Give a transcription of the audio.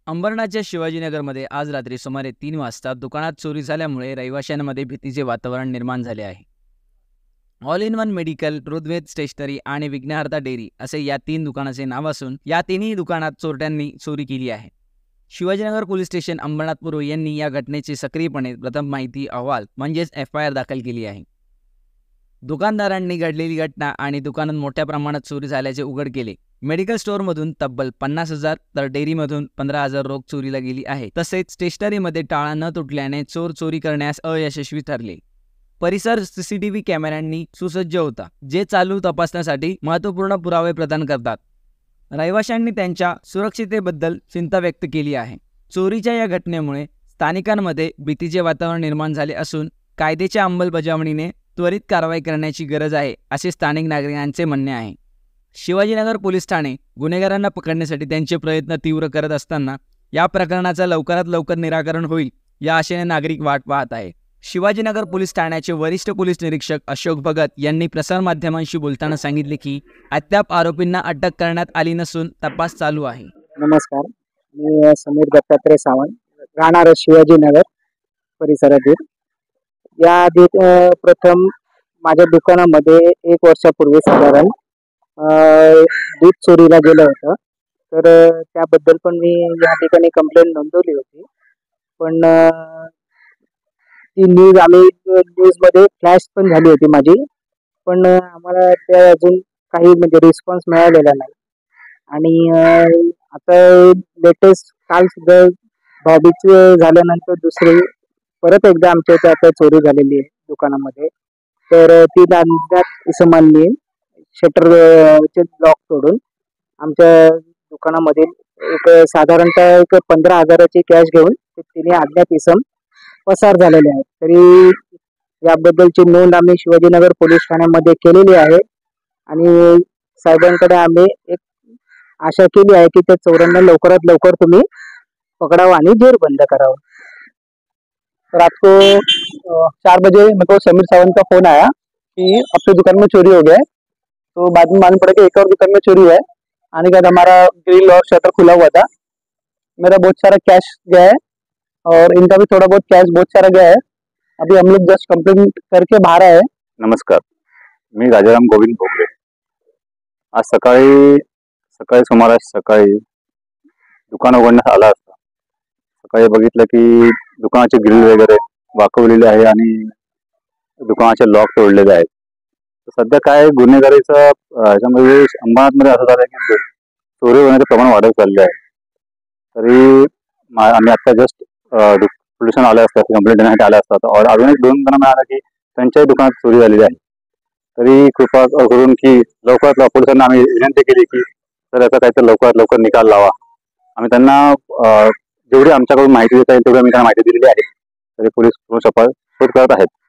अंबरनाथच्या शिवाजीनगरमध्ये आज रात्री सुमारे 3 वाजता दुकानात चोरी झाल्यामुळे रहिवाशांमध्ये भीतीचे वातावरण निर्माण झाले आहे. All in one medical, Rigved stationery आणि विघ्नहर्ता डेअरी असे या 3 दुकानाचे नाव असून या तिन्ही दुकानात चोरट्यांनी चोरी केली आहे. शिवाजीनगर पोलीस स्टेशन अंबरनाथ पूर्व यांनी या घटनेची सक्रियपणे प्रथम माहिती अहवाल म्हणजेच FIR दाखल केली आहे. दुकानदारांनी घडलेली घटना आणि दुकानात मोठ्या प्रमाणात चोरी झाल्याचे उघड केले. मेडिकल स्टोअरमधून तब्बल 50,000 तर डेअरीमधून 15,000 रोख चोरीला गेली आहे. तसेच स्टेशनरीमध्ये टाळा न तुटल्याने चोर चोरी करण्यास अयशस्वी ठरले. परिसर CCTV कॅमेऱ्यांनी सुसज्ज होता, जे चालू तपासण्यासाठी महत्त्वपूर्ण पुरावे प्रदान करतात. रहिवाशांनी त्यांच्या सुरक्षिततेबद्दल चिंता व्यक्त केली आहे. चोरीच्या या घटनेमुळे स्थानिकांमध्ये भीतीचे वातावरण निर्माण झाले असून कायद्याच्या अंमलबजावणीने त्वरित कारवाई करण्याची गरज आहे, असे स्थानिक नागरिकांचे म्हणणे आहे. शिवाजीनगर पोलीस ठाणे गुन्हेगारांना पकडण्यासाठी त्यांचे प्रयत्न तीव्र करत असताना या प्रकरणाचा लवकरात लवकर निराकरण होईल या आशेने नागरिक वाट पाहत आहे. शिवाजीनगर पोलीस ठाण्याचे वरिष्ठ पोलीस निरीक्षक अशोक भगत यांनी प्रसारमाध्यमांशी बोलताना सांगितले की अद्याप आरोपींना अटक करण्यात आली नसून तपास चालू आहे. नमस्कार, मी समीर दत्तात्रय सावंत, राहणार शिवाजीनगर परिसरातील. याआधी प्रथम माझ्या दुकानामध्ये 1 वर्षापूर्वी साधारण दूध चोरीला गेलं होतं. तर त्याबद्दल पण मी या ठिकाणी कंप्लेंट नोंदवली होती. पण ती न्यूजमध्ये फ्लॅश पण झाली होती माझी, पण आम्हाला त्या अजून काही रिस्पॉन्स मिळालेला नाही. आणि आता लेटेस्ट काल सुद्धा भाऊबीज झाल्यानंतर दुसरी परत एकदा आमच्या इथे आता चोरी झालेली आहे दुकानामध्ये. तर ती इसमांनी शटरचे लॉक तोडून आमच्या दुकानामधील साधारणतः 15,000ची कॅश घेऊन तिने अज्ञात इसम पसार झालेले आहेत. तरी याबद्दलची नोंद आम्ही शिवाजीनगर पोलीस ठाण्यामध्ये केलेली आहे आणि साहेबांकडे आम्ही एक आशा केली आहे की त्या चोरांना लवकरात लवकर तुम्ही पकडावं आणि जेर बंद करावं. रात को 4 बजे मेरे को समीर सावंत का फोन आया कि अपने दुकान में चोरी हो गया है. तो बाद में मालूम पड़ा कि एक और दुकान में चोरी हुआ है. आने के बाद हमारा ग्रिल और शटर खुला हुआ था. मेरा बहुत सारा कैश गया है और इनका भी थोड़ा बहुत कैश बहुत सारा गया है. अभी हम लोग जस्ट कंप्लेंट करके बाहर आए. नमस्कार, मी राजाराम गोविंद भोगले. आज सकाळी सुमारास दुकान उघडण्यात आला असता सकाळी बघितलं की दुकानाचे ग्रिल वगैरे वाकवलेले आहे आणि दुकानाचे लॉक तोडलेले आहेत. सध्या काय गुन्हेगारीचं याच्यामध्ये अंबरनाथमध्ये असं झालं की चोरी होण्याचं प्रमाण वाढत चाललं आहे. तरी आम्ही आता जस्ट पोलिसांना आले असतात, कंप्लेंट देण्यासाठी आले असतात और अजून 2 जण मिळालं की त्यांच्याही दुकानात चोरी झालेली आहे. तरी कृपा करून की लवकरात लवकर पोलिसांना आम्ही विनंती केली की तर याचा काहीतरी लवकरात लवकर निकाल लावा. आम्ही त्यांना जेवढी आमच्याकडून माहिती देता येईल तेवढी आम्ही त्यांना माहिती दिलेली आहे. तरी पोलीस शोध करत आहेत.